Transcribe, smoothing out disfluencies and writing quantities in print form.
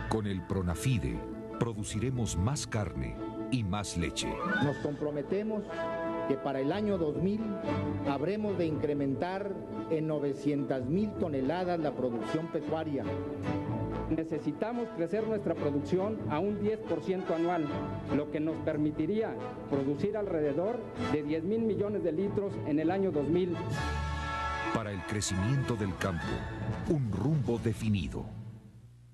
Con el Pronafide produciremos más carne y más leche. Nos comprometemos que para el año 2000 habremos de incrementar en 900,000 toneladas la producción pecuaria. Necesitamos crecer nuestra producción a un 10% anual, lo que nos permitiría producir alrededor de 10,000 millones de litros en el año 2000. Para el crecimiento del campo, un rumbo definido.